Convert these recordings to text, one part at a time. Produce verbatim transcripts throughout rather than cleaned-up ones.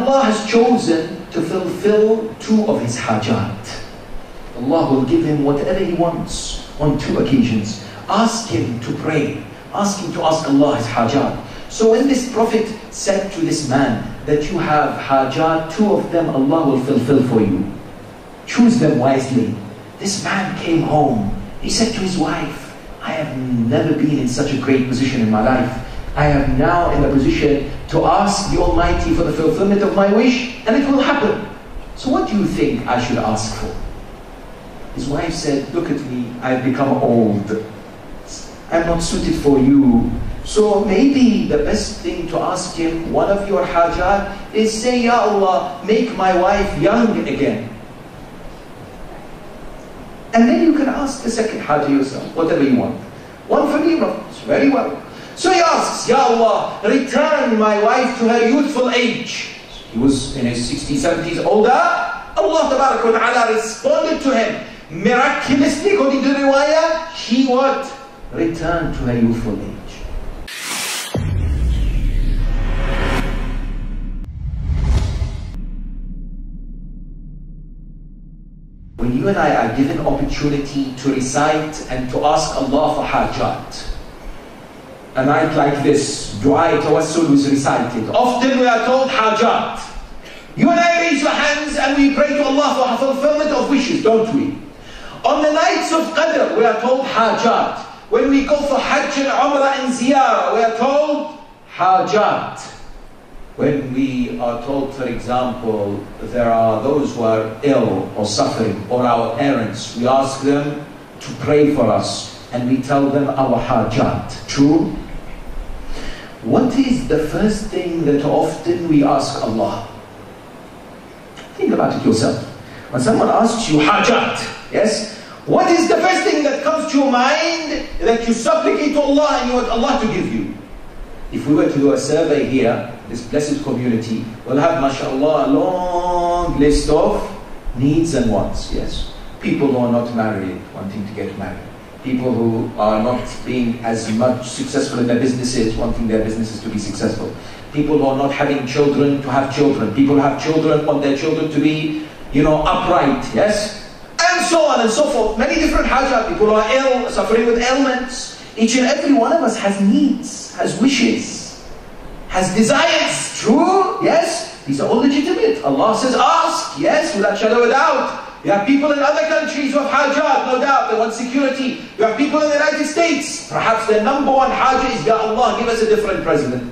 Allah has chosen to fulfill two of his hajat. Allah will give him whatever he wants on two occasions. Ask him to pray. Ask him to ask Allah his hajat. So when this Prophet said to this man that you have hajat, two of them Allah will fulfill for you. Choose them wisely. This man came home. He said to his wife, I have never been in such a great position in my life. I am now in a position to ask the Almighty for the fulfillment of my wish, and it will happen. So what do you think I should ask for? His wife said, look at me, I've become old. I'm not suited for you. So maybe the best thing to ask him, one of your hajat, is say, Ya Allah, make my wife young again. And then you can ask the second hajat yourself, whatever you want. One for me, it's very well. So he asks, Ya Allah, return my wife to her youthful age. He was in his sixties, seventies, older. Allah Ta'ala responded to him. Miraculously, according to the riwayah, she what? Returned to her youthful age. When you and I are given opportunity to recite and to ask Allah for hajat, a night like this, dua tawassul is recited. Often we are told hajat. You and I raise your hands and we pray to Allah for fulfillment of wishes, don't we? On the nights of Qadr, we are told hajat. When we go for Hajj and Umrah and Ziyarah, we are told hajat. When we are told, for example, there are those who are ill or suffering, or our parents, we ask them to pray for us and we tell them our hajat. True? What is the first thing that often we ask Allah? Think about it yourself. When someone asks you hajat, yes? What is the first thing that comes to your mind that you supplicate to Allah and you want Allah to give you? If we were to do a survey here, this blessed community, we'll have, mashallah, a long list of needs and wants, yes? People who are not married, wanting to get married. People who are not being as much successful in their businesses, wanting their businesses to be successful. People who are not having children, to have children. People who have children, want their children to be, you know, upright, yes? And so on and so forth. Many different hajat. People who are ill, suffering with ailments. Each and every one of us has needs, has wishes, has desires. True? Yes? These are all legitimate. Allah says ask. Yes, without shadow of a doubt. You have people in other countries who have hajat, no doubt. They want security. You have people in the United States. Perhaps their number one hajat is, Ya Allah, give us a different president.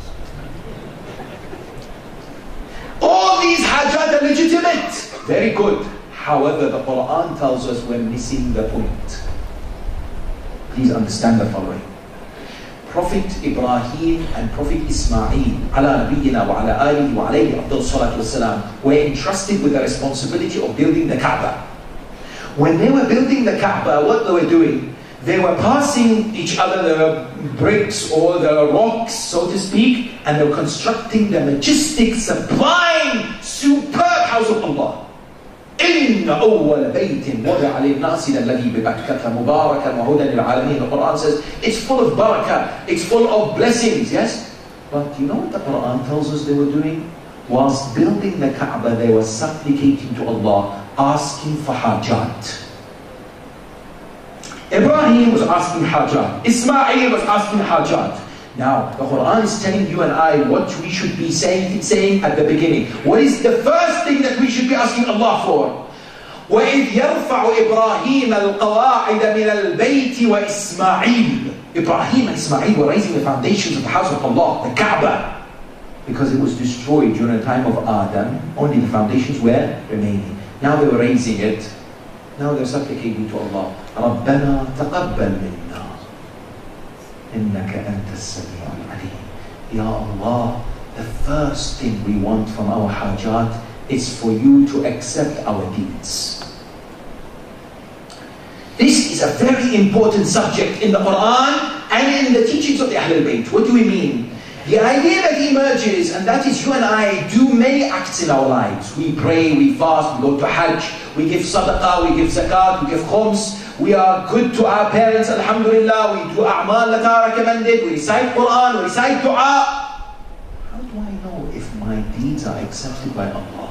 All these hajat are legitimate. Very good. However, the Quran tells us we're missing the point. Please understand the following. Prophet Ibrahim and Prophet Ismail, ala nabiyyina wa ala alihi wa alayhi afdal salatu wassalam, were entrusted with the responsibility of building the Kaaba. When they were building the Kaaba, what they were doing, they were passing each other the bricks or the rocks, so to speak, and they were constructing the majestic, sublime, superb house of Allah. إِنَّ أَوَّلَ بَيْتٍ وَضَعَ لِلنَّاسِ الَّذِي بِبَكَّةَ مُبَارَكًا وَهُدًى لِلْعَالَمِينَ. The Quran says it's full of barakah, it's full of blessings, yes? But you know what the Quran tells us they were doing? Whilst building the Kaaba, they were supplicating to Allah, asking for hajat. Ibrahim was asking hajat. Ismail was asking hajat. Now, the Quran is telling you and I what we should be saying, saying at the beginning. What is the first thing that we should be asking Allah for? وَإِذْ يَرْفَعُ إِبْرَاهِيمَ الْقَوَاعِدَ مِنَ الْبَيْتِ وَإِسْمَاعِيلَ. Ibrahim and Ismail were raising the foundations of the house of Allah, the Kaaba. Because it was destroyed during the time of Adam, only the foundations were remaining. Now they were raising it. Now they're supplicating to Allah. رَبَّنَا تَقَبَّلْ مِنَّا إِنَّكَ أَنْتَ السَّمِيعُ الْعَلِيمُ. Ya Allah, the first thing we want from our hajat is for you to accept our deeds. This is a very important subject in the Quran and in the teachings of the Ahlul Bayt. What do we mean? The idea that emerges, and that is you and I do many acts in our lives. We pray, we fast, we go to Hajj, we give sadaqah, we give zakat, we give khums, we are good to our parents, alhamdulillah, we do a'mal that are recommended, we recite Quran, we recite dua. How do I know if my deeds deeds are accepted by Allah?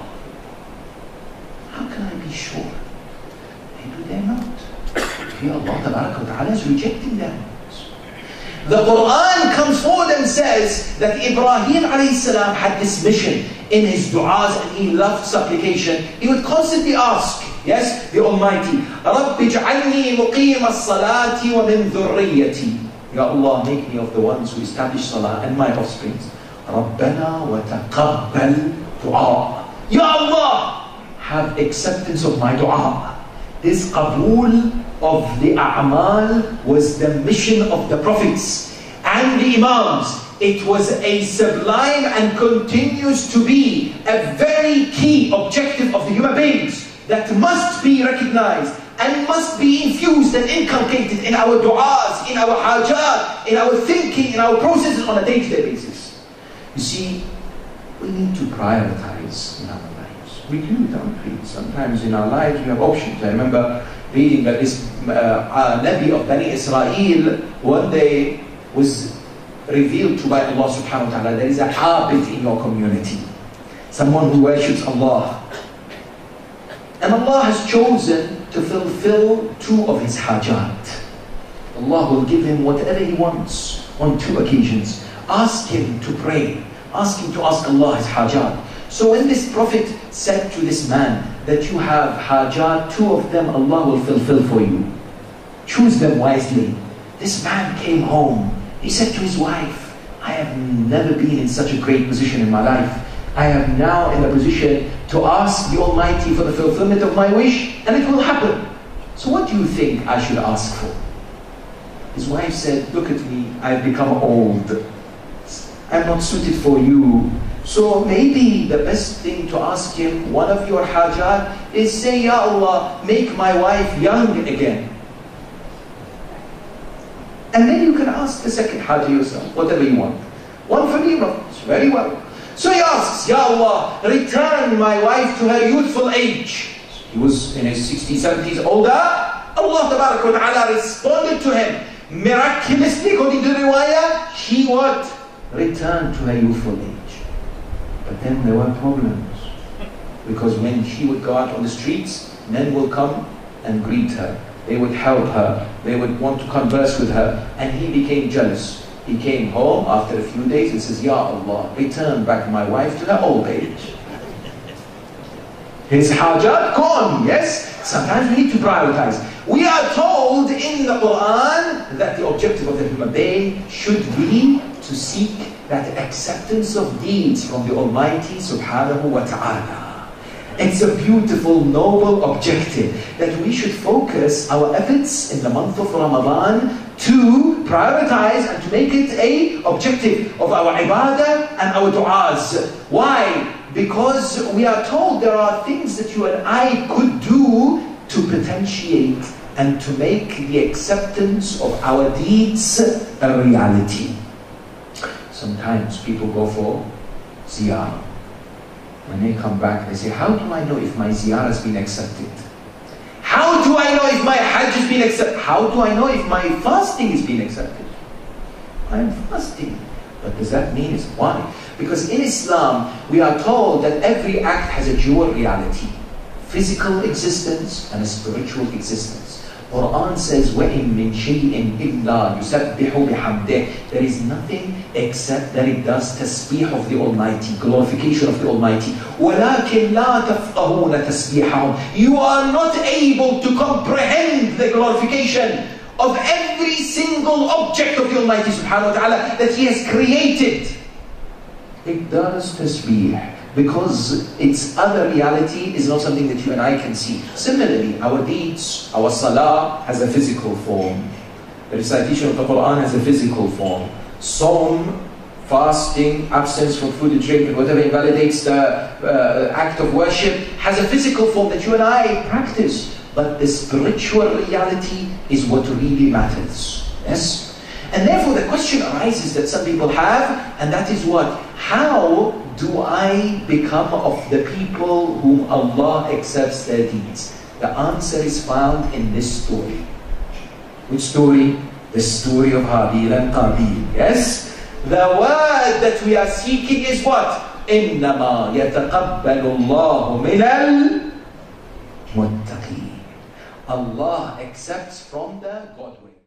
How can I be sure? Maybe they're not. Maybe Allah Tabaraka wa Ta'ala is rejecting them. The Quran comes forward and says that Ibrahim alayhi salam had this mission in his du'as, and he loved supplication. He would constantly ask, yes, the Almighty, رَبِّ اجْعَلْنِي مُقِيمَ الصَّلَاةِ وَمِن ذُرِّيَّتِي. Ya Allah, make me of the ones who establish salah and my offspring. رَبَّنَا وَتَقَبَّلْ دُعَاء. Ya Allah, have acceptance of my dua. This qabul of the a'mal was the mission of the prophets and the imams. It was a sublime and continues to be a very key objective of the human beings that must be recognized and must be infused and inculcated in our du'as, in our hajat, in our thinking, in our processes on a day-to-day basis. You see, we need to prioritize in our lives. We do, don't we? Sometimes in our lives we have options. I remember reading that this uh, uh, Nabi of Bani Israel one day was revealed to by Allah subhanahu wa ta'ala, there is a habit in your community, someone who worships Allah, and Allah has chosen to fulfill two of his hajat. Allah will give him whatever he wants on two occasions. Ask him to pray, ask him to ask Allah his hajat. So when this Prophet said to this man that you have hajat, two of them Allah will fulfill for you, choose them wisely. This man came home. He said to his wife, I have never been in such a great position in my life. I am now in a position to ask the Almighty for the fulfillment of my wish, and it will happen. So what do you think I should ask for? His wife said, look at me, I've become old. I'm not suited for you. So maybe the best thing to ask him, one of your hajat, is say, Ya Allah, make my wife young again. And then you can ask the second hajj yourself, whatever you want. One for me, brothers, very well. So he asks, Ya Allah, return my wife to her youthful age. He was in his sixties, seventies, older. Allah Tabaraka wa Ta'ala responded to him. Miraculously, according to the riwayah, she what? Returned to her youthful age. But then there were problems. Because when she would go out on the streets, men will come and greet her. They would help her. They would want to converse with her. And he became jealous. He came home after a few days and says, Ya Allah, return back my wife to her old age. His hajat gone, yes? Sometimes we need to prioritize. We are told in the Quran that the objective of the human being should be to seek that acceptance of deeds from the Almighty subhanahu wa ta'ala. It's a beautiful, noble objective that we should focus our efforts in the month of Ramadan to prioritize and to make it a objective of our ibadah and our du'as. Why? Because we are told there are things that you and I could do to potentiate and to make the acceptance of our deeds a reality. Sometimes people go for ziyarah. When they come back, they say, how do I know if my ziyarah has been accepted? How do I know if my hajj has been accepted? How do I know if my fasting has been accepted? I am fasting. But does that mean it's why? Because in Islam, we are told that every act has a dual reality. Physical existence and a spiritual existence. Quran says, وَإِن مِّن شَيْءٍ إِلَّا يُسَبِّحُ بِحَمْدِهِ. There is nothing except that it does tasbih of the Almighty, glorification of the Almighty. وَلَكِنْ لَا تَفْقَهُونَ تَسْبِيحَهُمْ. You are not able to comprehend the glorification of every single object of the Almighty subhanahu wa ta'ala that He has created. It does tasbih, because its other reality is not something that you and I can see. Similarly, our deeds, our salah has a physical form. The recitation of the Quran has a physical form. Sawm, fasting, absence from food and drink, and whatever invalidates the uh, act of worship has a physical form that you and I practice. But the spiritual reality is what really matters. Yes? And therefore the question arises that some people have, and that is what? How do I become of the people whom Allah accepts their deeds? The answer is found in this story. Which story? The story of Habil and Qabil. Yes? The word that we are seeking is what? إنما يتقبل الله من المتقين. Allah accepts from the godly.